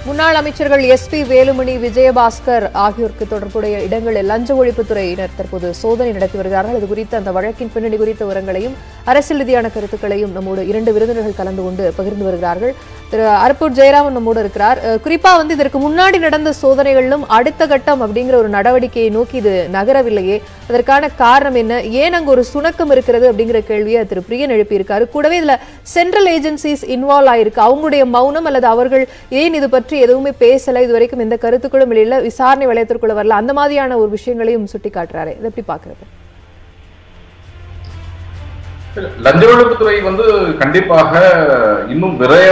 முன்னாள் அமைச்சர்கள் எஸ்பி வேலுமணி, விஜயபாஸ்கர் ஆகியோருக்கு தொடர்புடைய இடங்களில் லஞ்ச ஒழிப்புத்துறையினர் தற்போது சோதனை நடத்தி வருகிறார்கள். இது குறித்து அந்த வழக்கின் பின்னணி குறித்த விவரங்களையும் அரசியல் ரீதியான கருத்துக்களையும் நம்மோடு 2 விருந்தினர்கள் கலந்து கொண்டு பகிர்ந்து வருகிறார்கள். திரு அரப்பூர் ஜெயராமன் நம்மோடு இருக்கிறார். குறிப்பா இதற்கு முன்னாடி நடந்த சோதனைகளிலும் அடுத்த கட்டம் அப்படிங்கிற ஒரு நடவடிக்கையை நோக்கி இது நகரவில்லையே, அதற்கான காரணம் என்ன? ஏன் அங்கு ஒரு சுணக்கம் இருக்கிறது அப்படிங்கிற கேள்வியை திரு பிரியன் எழுப்பியிருக்காரு. கூடவே இதுல சென்ட்ரல் ஏஜென்சிஸ் இன்வால்வ் ஆயிருக்கு, அவங்களுடைய மௌனம் அல்லது அவர்கள் ஏன் இது பற்றி எதுவுமே பேசல, இதுவரைக்கும் எந்த கருத்துக்களும் இல்ல, விசாரணை வளையத்திற்குள்ள வரல, அந்த மாதிரியான ஒரு விஷயங்களையும் சுட்டி காட்டுறாரு. இதை எப்படி பாக்குறது? லஞ்ச ஒழிப்புத்துறை கண்டிப்பாக இன்னும்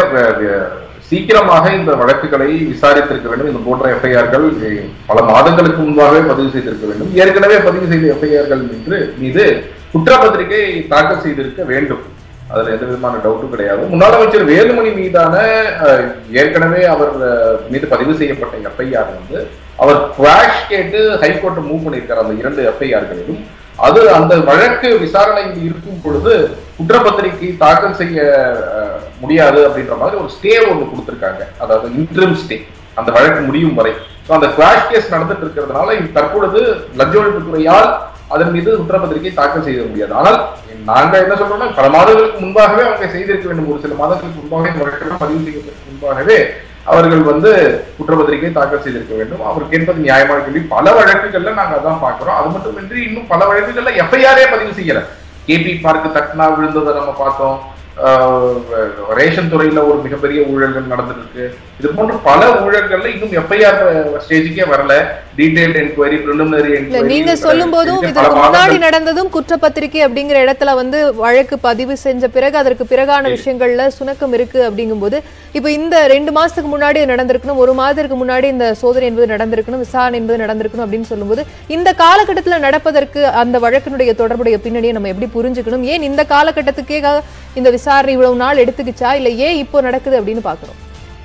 சீக்கிரமாக இந்த வழக்குகளை விசாரித்திருக்க வேண்டும். இது போன்ற எஃப்ஐஆர்கள் பல மாதங்களுக்கு முன்பாகவே பதிவு செய்திருக்க வேண்டும். ஏற்கனவே பதிவு செய்த எஃப்ஐஆர்கள் மீது குற்றப்பத்திரிகை தாக்கல் செய்திருக்க வேண்டும். அதுல எந்த விதமான டவுட்டும் கிடையாது. முன்னாள் அமைச்சர் வேலுமணி மீதான ஏற்கனவே அவர் மீது பதிவு செய்யப்பட்ட எஃப்ஐஆர் அவர் குவாஷ் கேட்டு ஹைகோர்ட் மூவ் பண்ணியிருக்கார். அந்த 2 எஃப்ஐஆர்களிலும் அது அந்த வழக்கு விசாரணையில் இருக்கும் பொழுது குற்றப்பத்திரிகை தாக்கல் செய்ய முடியாது அப்படின்ற மாதிரி ஒரு ஸ்டே ஒன்று கொடுத்திருக்காங்க. அதாவது இன்ட்ரிம் ஸ்டே, அந்த வழக்கு முடியும் வரை. அந்த குவாஷ் கேஸ் நடந்துட்டு இருக்கிறதுனால தற்பொழுது லஞ்ச ஒழிப்புத்துறையால் அதன் மீது குற்றப்பத்திரிகை தாக்கல் செய்ய முடியாது. ஆனால் நாங்க என்ன சொல்றோம்னா, பல மாதங்களுக்கு முன்பாகவே அவங்க செய்திருக்க வேண்டும். ஒரு சில மாதங்களுக்கு முன்பாகவே பதிவு செய்வதற்கு முன்பாகவே அவர்கள் குற்றப்பத்திரிகை தாக்கல் செய்திருக்க வேண்டும். அவர் கேட்பது நியாயமான கேள்வி. பல வழக்குகள்ல நாங்க அதான் பாக்குறோம். அது மட்டுமின்றி இன்னும் பல வழக்குகள்ல எஃப்ஐஆரே பதிவு செய்யல. கேபி பார்க் தட்னா விழுந்ததை நம்ம பார்த்தோம். ரேஷன் துறையில ஒரு மிகப்பெரிய ஊழல்கள் நடந்துட்டு இருக்கு. இது போன்ற பல ஊழல்கள்ல இன்னும் எஃப்ஐஆர் ஸ்டேஜுக்கே வரல. Detailed enquiry, preliminary enquiry. நீங்க சொல்லும் போதும் இதற்கு முன்னாடி நடந்ததும் குற்றப்பத்திரிகை அப்படிங்கிற இடத்துல வழக்கு பதிவு செஞ்ச பிறகு அதற்கு பிறகான விஷயங்கள்ல சுணக்கம் இருக்கு அப்படிங்கும்போது, இப்ப இந்த 2 மாசத்துக்கு முன்னாடி நடந்திருக்கணும், 1 மாதத்துக்கு முன்னாடி இந்த சோதனை என்பது நடந்திருக்கணும், விசாரணை என்பது நடந்திருக்கணும் அப்படின்னு சொல்லும்போது, இந்த காலகட்டத்துல நடப்பதற்கு அந்த வழக்கினுடைய தொடர்புடைய பின்னணியை நம்ம எப்படி புரிஞ்சுக்கணும்? ஏன் இந்த காலகட்டத்துக்கே இந்த விசாரணை இவ்வளவு நாள் எடுத்துக்கிச்சா, இல்ல ஏன் இப்போ நடக்குது அப்படின்னு பாக்குறோம்?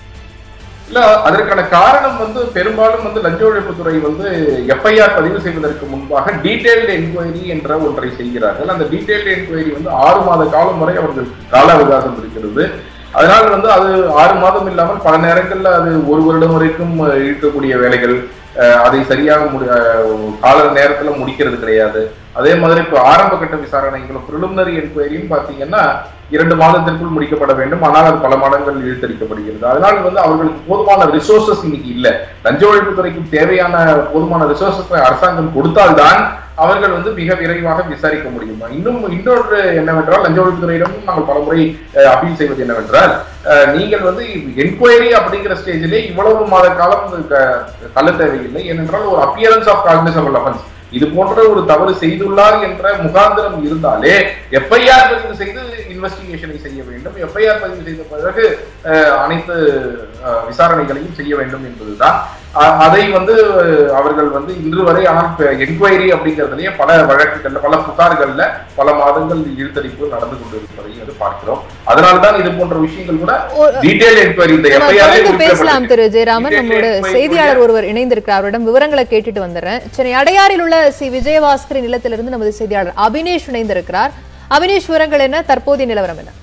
இல்ல, அதற்கான காரணம் பெரும்பாலும் லஞ்ச ஒழிப்புத்துறை எஃப்ஐஆர் பதிவு செய்வதற்கு முன்பாக டீடைல்டு என்கொயரி என்ற ஒன்றை செய்கிறார்கள். அந்த டீடைல்டு என்கொயரி 6 மாத காலம் வரை அவர்களுக்கு கால அவகாசம் இருக்கிறது. அதனால் அது 6 மாதம் இல்லாமல் பல நேரங்கள்ல அது 1 வருடம் வரைக்கும் இருக்கக்கூடிய வேலைகள், அதை சரியாக கால நேரத்துல முடிக்கிறது கிடையாது. அதே மாதிரி இப்போ ஆரம்ப கட்ட விசாரணைகளும் பிரிலிமினரி என்கொயரியும் பாத்தீங்கன்னா 2 மாதத்திற்குள் முடிக்கப்பட வேண்டும். ஆனால் அது பல மாதங்கள் இழுத்தடிக்கப்படுகிறது. அதனால் அவர்களுக்கு போதுமான ரிசோர்சஸ் இன்னைக்கு இல்லை. லஞ்ச ஒழிப்புத்துறைக்கு தேவையான போதுமான ரிசோர்சஸ் அரசாங்கம் கொடுத்தால்தான் அவர்கள் மிக விரைவாக விசாரிக்க முடியும். இன்னொன்று என்னவென்றால், லஞ்ச ஒழிப்புத்துறையிடமும் நாங்கள் பலமுறை அப்பீல் செய்வது என்னவென்றால், நீங்கள் என்கொயரி அப்படிங்கிற ஸ்டேஜிலே இவ்வளவு மாத காலம் தள்ள தேவையில்லை. ஏனென்றால் ஒரு அப்பியரன்ஸ் ஆஃப் காக்னிசபிள் அஃபென்ஸ், இது போன்ற ஒரு தவறு செய்துள்ளார் என்ற முகாந்திரம் இருந்தாலே எஃப்ஐஆர் பதிவு செய்து இன்வெஸ்டிகேஷனை செய்ய வேண்டும். எஃப்ஐஆர் பதிவு செய்த பிறகு அனைத்து விசாரணைகளையும் செய்ய வேண்டும் என்பதுதான். அதை அவர்கள் இன்று வரை என்கொயரி அப்படிங்கிறதுலயே பல வழக்குகள்ல, பல புகார்கள்ல பல மாதங்கள் இழுத்தடிப்பு நடந்து கொண்டிருப்பதை பார்க்கிறோம். அதனால்தான் இது போன்ற விஷயங்கள் கூட டீடைல் என்கொயரி இந்த எஃப்ஐஆர் பேசலாம். திரு ஜெயராமன், நம்மளோட செய்தியாளர் ஒருவர் இணைந்திருக்கிறார், அவரிடம் விவரங்களை கேட்டுட்டு வந்துடுறேன். சென்னை அடையாறில் உள்ள விஜயபாஸ்கரின் இல்லத்திலிருந்து நமது செய்தியாளர் அபினேஷ் இணைந்திருக்கிறார். அபினேஷ், விவரங்கள் என்ன? தற்போதைய நிலவரம் என்ன?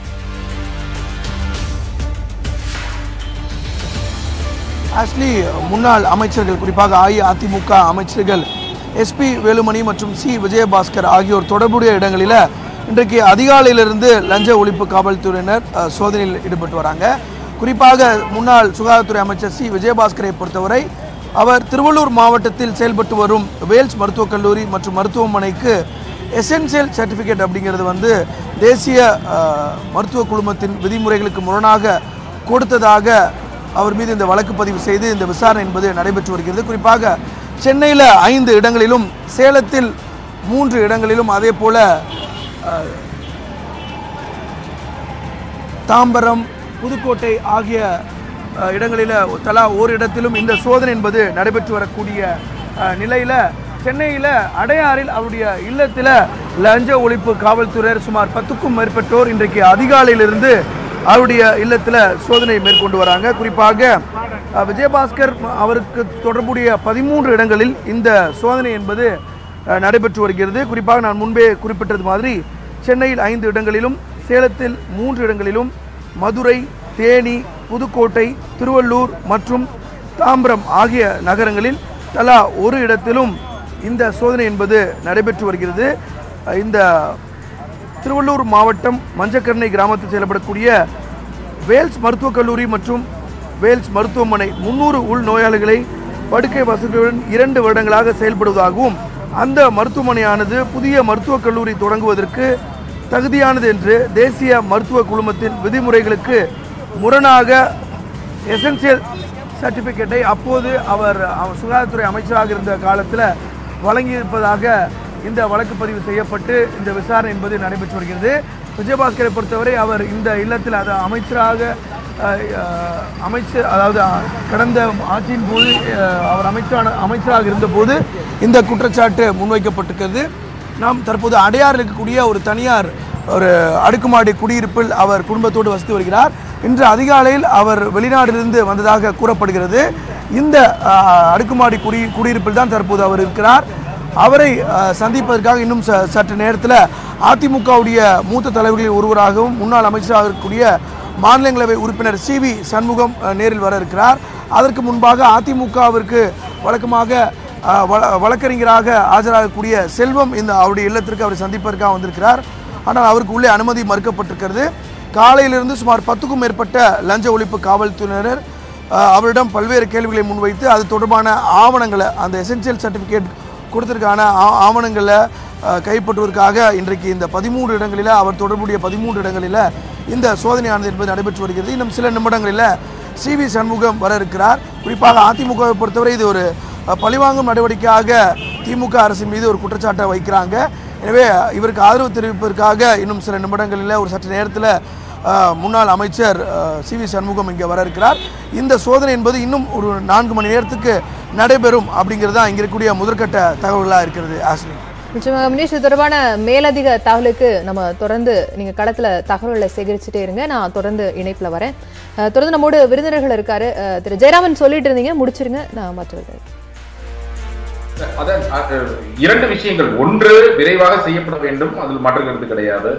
ஆக்சுவலி முன்னாள் அமைச்சர்கள், குறிப்பாக அஇஅதிமுக அமைச்சர்கள் எஸ்பி வேலுமணி மற்றும் விஜயபாஸ்கர் ஆகியோர் தொடர்புடைய இடங்களில் இன்றைக்கு அதிகாலையிலிருந்து லஞ்ச ஒழிப்பு காவல்துறையினர் சோதனையில் ஈடுபட்டு வராங்க. குறிப்பாக முன்னாள் சுகாதாரத்துறை அமைச்சர் விஜயபாஸ்கரை பொறுத்தவரை அவர் திருவள்ளூர் மாவட்டத்தில் செயல்பட்டு வரும் வேல்ஸ் மருத்துவக் கல்லூரி மற்றும் மருத்துவமனைக்கு எசென்சியல் சர்டிஃபிகேட் அப்படிங்கிறது தேசிய மருத்துவ குழுமத்தின் விதிமுறைகளுக்கு முரணாக கொடுத்ததாக அவர் மீது இந்த வழக்கு பதிவு செய்து இந்த விசாரணை என்பது நடைபெற்று வருகிறது. குறிப்பாக சென்னையில் 5 இடங்களிலும், சேலத்தில் 3 இடங்களிலும், அதே போல தாம்பரம், புதுக்கோட்டை ஆகிய இடங்களில் தலா ஒரு இடத்திலும் இந்த சோதனை என்பது நடைபெற்று வரக்கூடிய நிலையில், சென்னையில் அடையாறில் அவருடைய இல்லத்தில் லஞ்ச ஒழிப்பு காவல்துறையினர் சுமார் 10க்கும் மேற்பட்டோர் இன்றைக்கு அதிகாலையிலிருந்து அவருடைய இல்லத்தில் சோதனை மேற்கொண்டு வராங்க. குறிப்பாக விஜயபாஸ்கர் அவருக்கு தொடர்புடைய 13 இடங்களில் இந்த சோதனை என்பது நடைபெற்று வருகிறது. குறிப்பாக நான் முன்பே குறிப்பிட்டது மாதிரி சென்னையில் 5 இடங்களிலும், சேலத்தில் 3 இடங்களிலும், மதுரை, தேனி, புதுக்கோட்டை, திருவள்ளூர் மற்றும் தாம்பரம் ஆகிய நகரங்களில் தலா ஒரு இடத்திலும் இந்த சோதனை என்பது நடைபெற்று வருகிறது. இந்த திருவள்ளூர் மாவட்டம் மஞ்சக்கரணை கிராமத்தில் செயல்படக்கூடிய வேல்ஸ் மருத்துவக் கல்லூரி மற்றும் வேல்ஸ் மருத்துவமனை 300 உள் நோயாளிகளை படுக்கை வசதியுடன் 2 வருடங்களாக செயல்படுவதாகவும் அந்த மருத்துவமனையானது புதிய மருத்துவக் கல்லூரி தொடங்குவதற்கு தகுதியானது என்று தேசிய மருத்துவ குழுமத்தின் விதிமுறைகளுக்கு முரணாக எசென்சியல் சர்டிஃபிகேட்டை அப்போது அவர் சுகாதாரத்துறை அமைச்சராக இருந்த காலத்தில் வழங்கியிருப்பதாக இந்த வழக்கு பதிவு செய்யப்பட்டு இந்த விசாரணை என்பது நடைபெற்று வருகிறது. விஜயபாஸ்கரை பொறுத்தவரை அவர் இந்த இல்லத்தில் அமைச்சராக அதாவது கடந்த ஆட்சியின் போது அவர் அமைச்சராக இருந்தபோது இந்த குற்றச்சாட்டு முன்வைக்கப்பட்டிருக்கிறது. நாம் தற்போது அடையாறில் இருக்கக்கூடிய ஒரு தனியார் ஒரு அடுக்குமாடி குடியிருப்பில் அவர் குடும்பத்தோடு வசித்து வருகிறார். இன்று அதிகாலையில் அவர் வெளிநாட்டிலிருந்து வந்ததாக கூறப்படுகிறது. இந்த அடுக்குமாடி குடியிருப்பில் தான் தற்போது அவர் இருக்கிறார். அவரை சந்திப்பதற்காக இன்னும் சற்று நேரத்தில் அதிமுகவுடைய மூத்த தலைவர்களில் ஒருவராகவும் முன்னாள் அமைச்சராக இருக்கக்கூடிய மாநிலங்களவை உறுப்பினர் CV சண்முகம் நேரில் வர இருக்கிறார். அதற்கு முன்பாக அதிமுகவிற்கு வழக்கமாக வழக்கறிஞராக ஆஜராகக்கூடிய செல்வம் அவருடைய இல்லத்திற்கு அவரை சந்திப்பதற்காக வந்திருக்கிறார். ஆனால் அவருக்கு உள்ளே அனுமதி மறுக்கப்பட்டிருக்கிறது. காலையிலிருந்து சுமார் 10க்கும் மேற்பட்ட லஞ்ச ஒழிப்பு காவல்துறையினர் அவரிடம் பல்வேறு கேள்விகளை முன்வைத்து அது தொடர்பான ஆவணங்களை அந்த எசென்சியல் சர்டிஃபிகேட் கொடுத்திருக்கான ஆவணங்களை கைப்பற்றுவதற்காக இன்றைக்கு இந்த 13 இடங்களில் அவர் தொடர்புடைய 13 இடங்களில் இந்த சோதனையானது என்பது நடைபெற்று வருகிறது. இன்னும் சில நிமிடங்களில் CV சண்முகம் வர இருக்கிறார். குறிப்பாக அதிமுகவை பொறுத்தவரை இது ஒரு பழிவாங்கும் நடவடிக்கையாக திமுக அரசின் மீது ஒரு குற்றச்சாட்டை வைக்கிறாங்க. எனவே இவருக்கு ஆதரவு தெரிவிப்பதற்காக இன்னும் சில நிமிடங்களில் ஒரு சற்று நேரத்தில் முன்னாள் அமைச்சர் CV சண்முகம் இங்கே வர இருக்கிறார். இந்த சோதனை என்பது இன்னும் ஒரு 4 மணி நேரத்துக்கு நடைபெறும் அப்படிங்கிறது தான் இங்கே இருக்கக்கூடிய முதற்கட்ட தகவல்களாக இருக்கிறது. ஆஸ்லி, நிச்சயமாக மனிஷ், இது தொடர்பான மேலதிக தகவலுக்கு நம்ம தொடர்ந்து நீங்க களத்துல தகவல்களை சேகரிச்சுட்டே இருங்க. நான் தொடர்ந்து இணைப்புல வரேன். தொடர்ந்து நம்மோடு விருந்தினர்கள் இருக்காரு. திரு ஜெயராமன் சொல்லிட்டு இருந்தீங்க, முடிச்சிருங்க. நான் மற்றவர்கள் அதான் 2 விஷயங்கள். ஒன்று, விரைவாக செய்யப்பட வேண்டும், அதில் மாற்று கருத்து கிடையாது.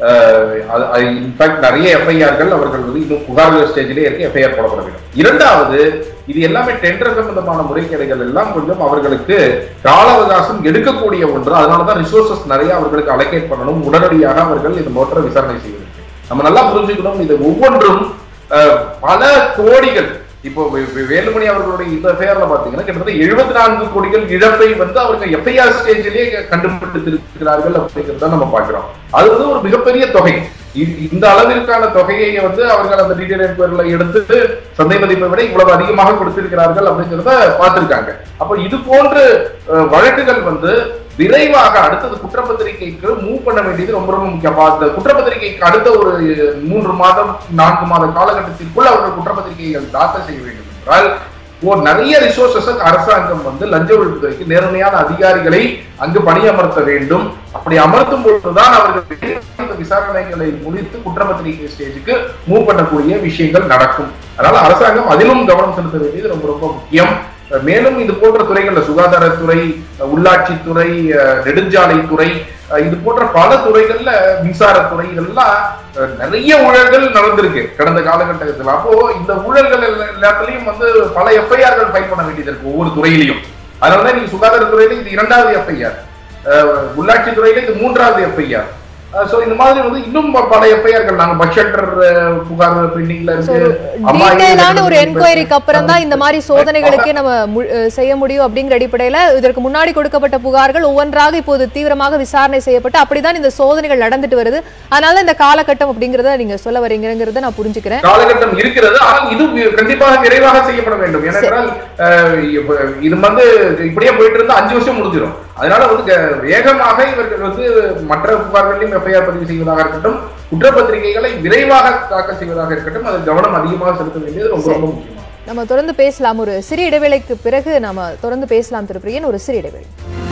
இன்ஃபேக்ட் நிறைய எஃப்ஐஆர்கள் அவர்கள் இன்னும் புகார்கள் ஸ்டேஜிலே இருக்க எஃப்ஐஆர் போடப்பட வேண்டும். இரண்டாவது, இது எல்லாமே டெண்டர் சம்பந்தமான முறைகேடுகள் எல்லாம் கொஞ்சம் அவர்களுக்கு கால அவகாசம் எடுக்கக்கூடிய ஒன்று. அதனாலதான் ரிசோர்சஸ் நிறைய அவர்களுக்கு அலோகேட் பண்ணணும். உடனடியாக அவர்கள் இந்த மோட்டரை விசாரணை செய்வது நம்ம நல்லா புரிஞ்சுக்கணும். இது ஒவ்வொன்றும் பல கோடிகள். இப்போ வேலுமணி அவர்களுடைய இந்த எஃப்ஐஆர்ல பாத்தீங்கன்னா கிட்டத்தட்ட 74 கோடிகள் இழப்பை அவர்கள் எஃப்ஐஆர் ஸ்டேஜிலே கண்டுபிடித்திருக்கிறார்கள் அப்படிங்கிறத நம்ம பார்க்கிறோம். அது ஒரு மிகப்பெரிய தொகை. இந்த அளவிற்கான தொகையை அவர்கள் அந்த டீடைல் என்கொயரில எடுத்து சந்தை மதிப்பை விட இவ்வளவு அதிகமாக கொடுத்திருக்கிறார்கள் அப்படிங்கிறத பார்த்திருக்காங்க. அப்ப இது போன்ற வழக்குகள் விரைவாக அடுத்தது குற்றப்பத்திரிகைக்கு மூவ் பண்ண வேண்டியது ரொம்ப ரொம்ப முக்கியம். அந்த குற்றப்பத்திரிகைக்கு அடுத்த ஒரு 3 மாதம் 4 மாத காலகட்டத்திற்குள் அவர்கள் குற்றப்பத்திரிகைகள் தாக்கல் செய்ய வேண்டும் என்றால் நிறைய ரிசோர்சஸ் அரசாங்கம் லஞ்ச ஒழிப்புத்துறைக்கு நேர்மையான அதிகாரிகளை அங்கு பணியமர்த்த வேண்டும். அப்படி அமர்த்தும் பொழுதுதான் அவர்கள் விசாரணைகளை முடித்து குற்றப்பத்திரிகை ஸ்டேஜுக்கு மூவ் பண்ணக்கூடிய விஷயங்கள் நடக்கும். அதனால அரசாங்கம் அதிலும் கவனம் செலுத்த வேண்டியது ரொம்ப ரொம்ப முக்கியம். மேலும் இது போன்ற துறைகள்ல சுகாதாரத்துறை, உள்ளாட்சித்துறை, நெடுஞ்சாலைத்துறை, இது போன்ற பல துறைகள்ல, மின்சாரத்துறை, இதெல்லாம் நிறைய ஊழல்கள் நடந்திருக்கு கடந்த காலகட்டத்தில். அப்போ இந்த ஊழல்கள் எல்லாத்துலயும் பல எஃப்ஐஆர்கள் ஃபைல் பண்ண வேண்டியது இருக்கு ஒவ்வொரு துறையிலையும். அதனாலதான் நீங்க சுகாதாரத்துறையில இது 2வது எஃப்ஐஆர், உள்ளாட்சித்துறையில இது 3வது எஃப்ஐஆர். சோ இந்த மாதிரி இன்னும் பல எஃப்ஐஆர்கள் நாங்க பட்ஜெட் புகார் பெண்டிங்ல இருக்கு. டீடைலான ஒரு என்கொயரிக்கு அப்புறம் தான் இந்த மாதிரி சோதனைகளுக்கு நம்ம செய்ய முடியும் அப்படிங்கிற அடிப்படையில இதற்கு முன்னாடி கொடுக்கப்பட்ட புகார்கள் ஒவ்வொன்றாக இப்போது தீவிரமாக விசாரணை செய்யப்பட்டு அப்படிதான் இந்த சோதனைகள் நடந்துட்டு வருது. அதனால இந்த காலகட்டம் அப்படிங்கறத நீங்க சொல்ல வரீங்கிறத நான் புரிஞ்சுக்கிறேன். காலகட்டம் இருக்கிறது, ஆனால் இது கண்டிப்பாக விரைவாக செய்யப்பட வேண்டும். ஏனென்றால் இது இப்படியே போயிட்டு இருந்தா 5 வருஷம் முடிஞ்சிடும். அதனால வேகமாக இவர்கள் மற்ற புகார்களையும் எஃப்ஐஆர் பதிவு செய்வதாக இருக்கட்டும், குற்றப்பத்திரிகைகளை விரைவாக தாக்கல் செய்வதாக இருக்கட்டும், அதில் கவனம் அதிகமாக செலுத்த வேண்டியது ரொம்ப ரொம்ப முக்கியம். நம்ம தொடர்ந்து பேசலாம். ஒரு சிறிய இடைவேளைக்கு பிறகு நாம தொடர்ந்து பேசலாம். திருப்பிரியன், ஒரு சிறிய இடைவேளை.